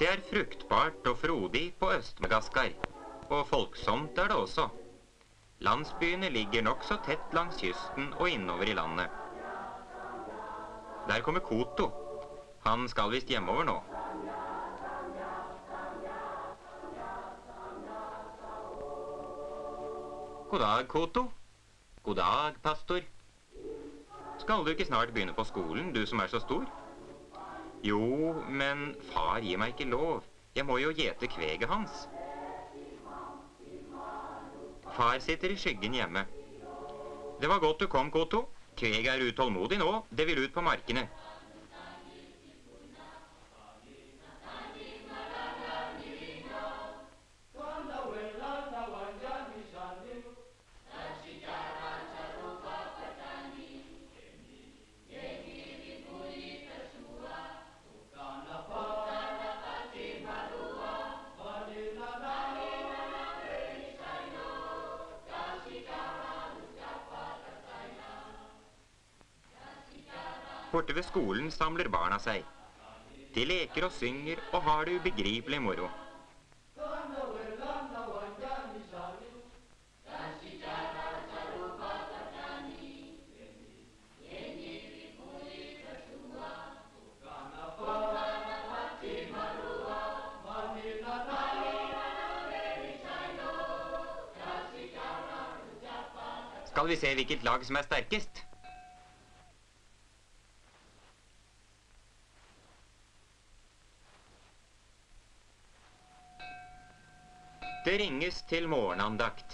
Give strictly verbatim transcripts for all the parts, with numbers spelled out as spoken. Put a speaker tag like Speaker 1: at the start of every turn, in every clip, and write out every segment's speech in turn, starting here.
Speaker 1: Det er fruktbart og frodig på Øst-Madagaskar, og folksomt er det også. Landsbyene ligger nok så tett langs kysten og innover i landet. Der kommer Koto. Han skal visst hjemover nå. God dag, Koto. God dag, pastor. Skal du ikke snart begynne på skolen, du som er så stor? Jo, men far gir meg ikke lov. Jeg må jo gjete kveget hans. Far sitter i skyggen hjemme. Det var godt du kom, Koto. Kveget er utålmodig nå. Det vil ut på markene. Borte ved skolen samler barna seg. De leker og synger og har det ubegripelig moro. Skal vi se hvilket lag som er sterkest? Det ringes til morgenandakt.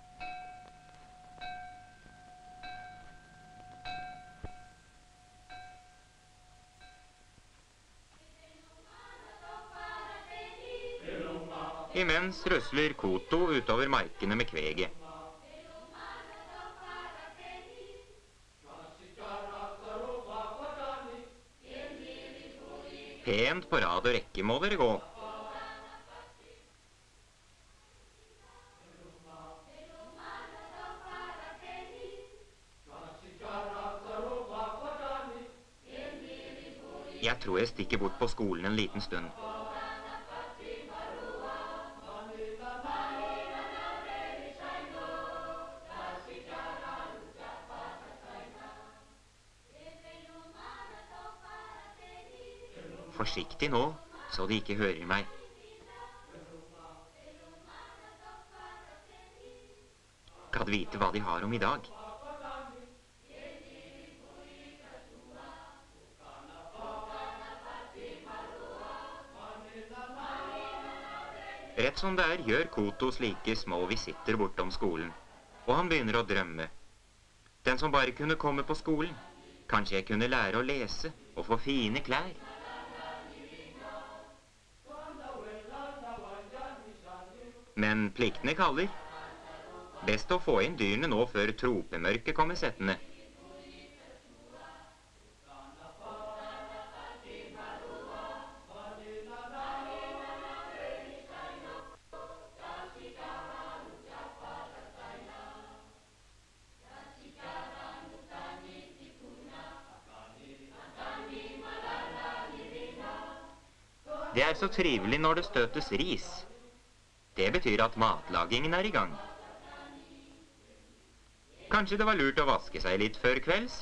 Speaker 1: Imens rusler Koto utover markene med kveget. Pent på rad og rekke må dere gå. Jeg tror jeg stikker bort på skolen en liten stund. Forsiktig nå, så de ikke hører meg. Kan vite hva de har om i dag. Rett som det er gjør Koto slike små visitter bortom skolen, og han begynner å drømme. Den som bare kunne komme på skolen, kanskje jeg kunne lære å lese og få fine klær. Men pliktene kaller. Best å få inn dyrene nå før tropemørket kommer settende. Det er så trivelig når det støtes ris. Det betyr at matlagingen er i gang. Kanskje det var lurt å vaske seg litt før kvelds?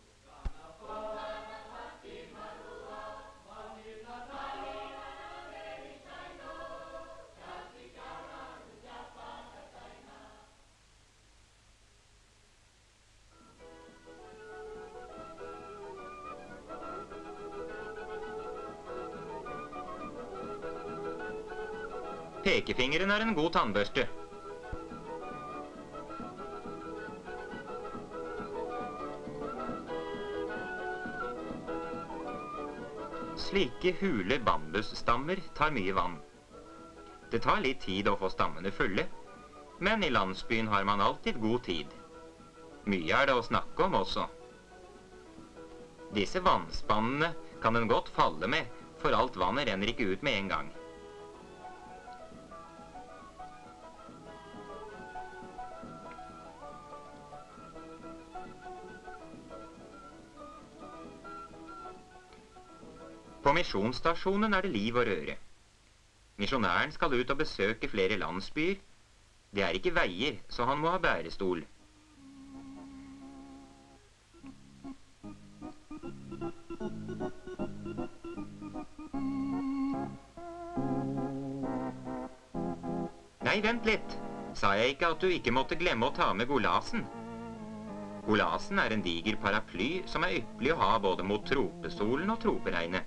Speaker 1: Pekefingeren er en god tannbørste. Slike hule bambusstammer tar mye vann. Det tar litt tid å få stammene fulle, men i landsbyen har man alltid god tid. Mye er det å snakke om også. Disse vannspannene kan den godt falle med, for alt vannet renner ikke ut med en gang. På misjonsstasjonen er det liv og røre. Misjonæren skal ut og besøke flere landsbyer. Det er ikke veier, så han må ha bærestol. Nei, vent litt. Sa jeg ikke at du ikke måtte glemme å ta med golasen? Golasen er en diger paraply som er ypperlig å ha både mot tropesolen og troperegnet.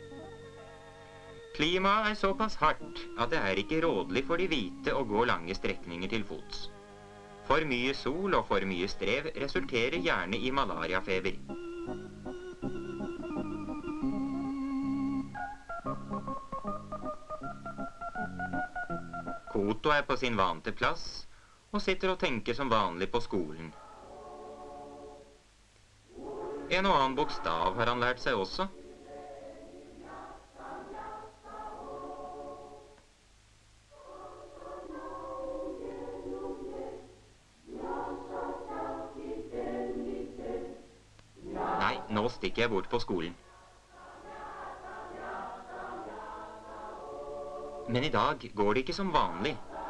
Speaker 1: Klimaet er såpass hardt at det er ikke rådelig for de hvite å gå lange strekninger til fots. For mye sol og for mye strev resulterer gjerne i malariafeber. Koto er på sin vante plass og sitter og tenker som vanlig på skolen. En og annen bokstav har han lært seg også. Nei, nå stikker jeg bort på skolen. Men i dag går det ikke som vanlig.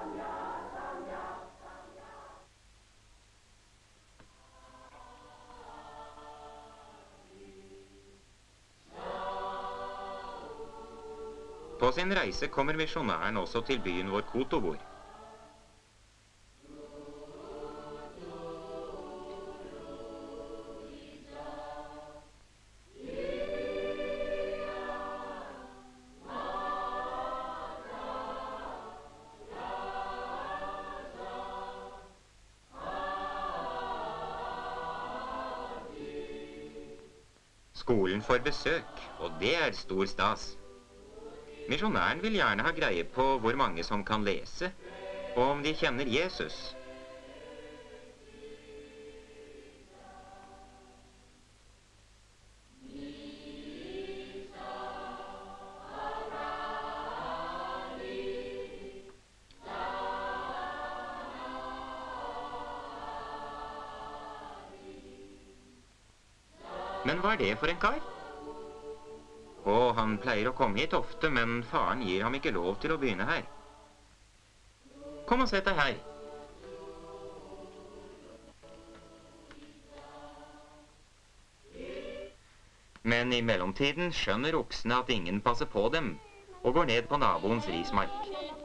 Speaker 1: På sin reise kommer misjonæren også til byen hvor Koto bor. Skolen får besøk, og det er stor stas. Misjonæren vil gjerne ha greie på hvor mange som kan lese, og om de kjenner Jesus. Men hva er det for en kar? Å, han pleier å komme hit ofte, men faren gir ham ikke lov til å begynne her. Kom og sett deg her. Men i mellomtiden skjønner oksene at ingen passer på dem, og går ned på naboens rismark.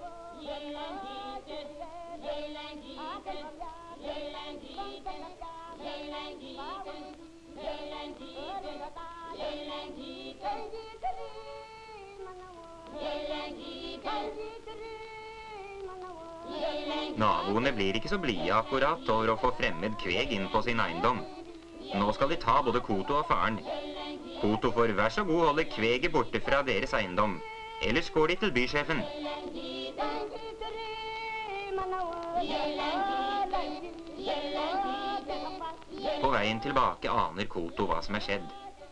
Speaker 1: Naboene blir ikke så blide akkurat over å få fremmed kveg inn på sin eiendom. Nå skal de ta både Koto og faren. Koto får vær så god holde kveget borte fra deres eiendom, ellers går de til bysjefen. På veien tilbake aner Koto hva som er skjedd.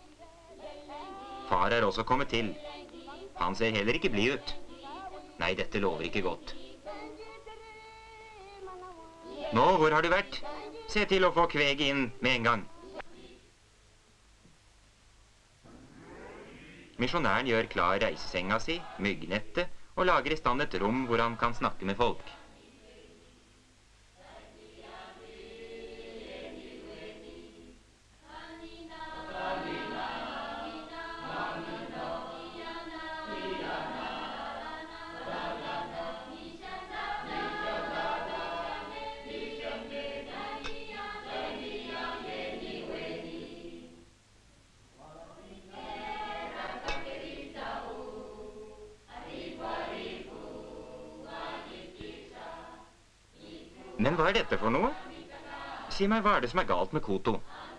Speaker 1: Far er også kommet til. Han ser heller ikke blid ut. Nei, dette lover ikke godt. Nå, hvor har du vært? Se til å få kveget inn med en gang. Misjonæren gjør klar reisesenga si, myggnettet, og lager i stand et rom hvor han kan snakke med folk. Men hva er dette for noe? Si meg, hva er det som er galt med Koto?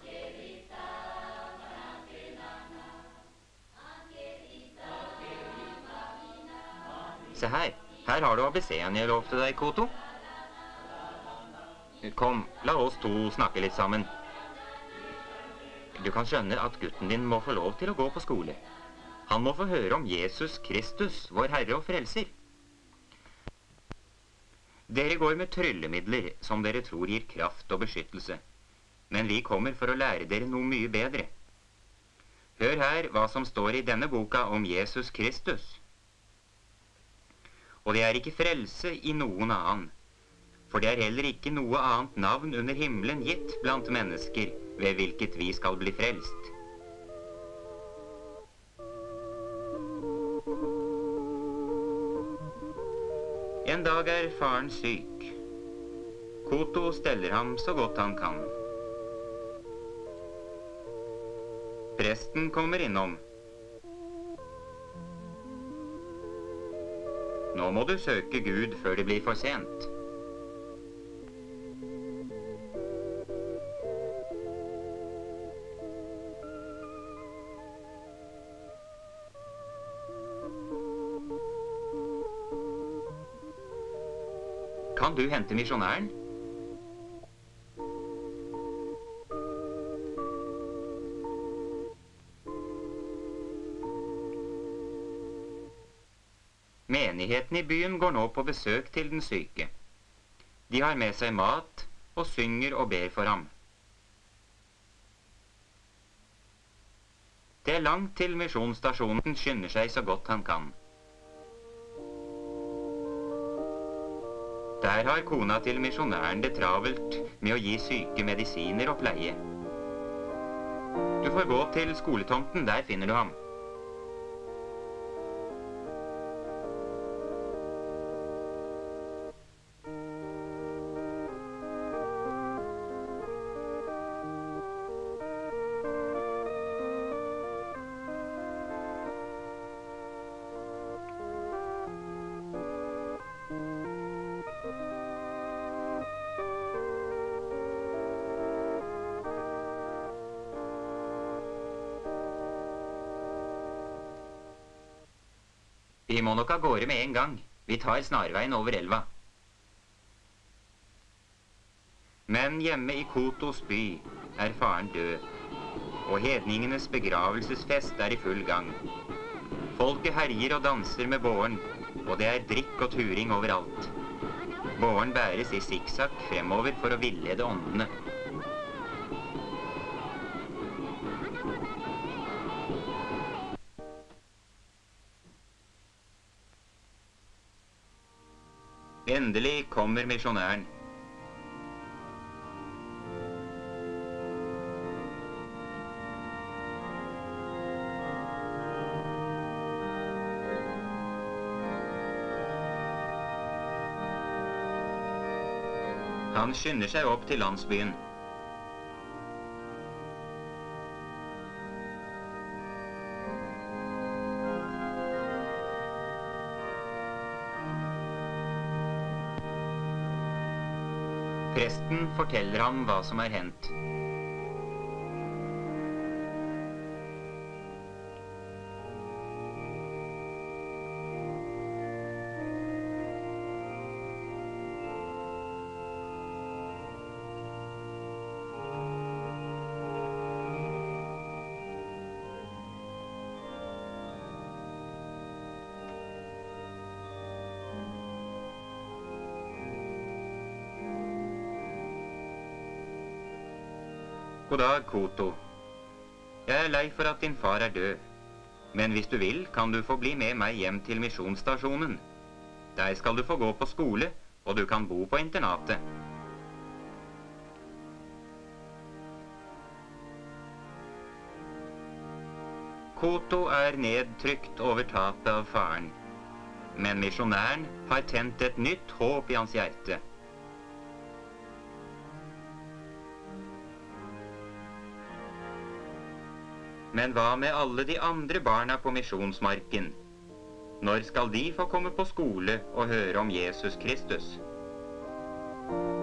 Speaker 1: Se her, her har du A B C-en jeg lovte deg, Koto. Kom, la oss to snakke litt sammen. Du kan skjønne at gutten din må få lov til å gå på skole. Han må få høre om Jesus Kristus, vår Herre og Frelser. Dere går med tryllemidler som dere tror gir kraft og beskyttelse, men vi kommer for å lære dere noe mye bedre. Hør her hva som står i denne boka om Jesus Kristus. og det er ikke frelse i noen annen. For det er heller ikke noe annet navn under himmelen gitt blant mennesker, ved hvilket vi skal bli frelst. En dag er faren syk. Koto steller ham så godt han kan. Presten kommer innom. Nå må du søke Gud før det blir for sent. Kan du hente misjonæren? Menigheten i byen går nå på besøk til den syke. De har med seg mat og synger og ber for ham. Det er langt til misjonsstasjonen, skynder seg så godt han kan. Der har kona til misjonæren det travelt med å gi syke medisiner og pleie. Du får gå til skoletomten, der finner du ham. Vi må nok av gårde med en gang. Vi tar snarveien over elva. Men hjemme i Kotos by er faren død, og hedningenes begravelsesfest er i full gang. Folket herjer og danser med båren, og det er drikk og turing overalt. Båren bæres i sikksakk fremover for å villede åndene. Endelig kommer misjonæren. Han skynder seg opp til landsbyen. Presten forteller ham hva som er hendt. God dag, Koto. Jeg er lei for at din far er død. Men hvis du vil, kan du få bli med meg hjem til misjonsstasjonen. Der skal du få gå på skole, og du kan bo på internatet. Koto er nedtrykt over tapet av faren. Men misjonæren har tent et nytt håp i hans hjerte. Men hva med alle de andre barna på misjonsmarken? Når skal de få komme på skole og høre om Jesus Kristus?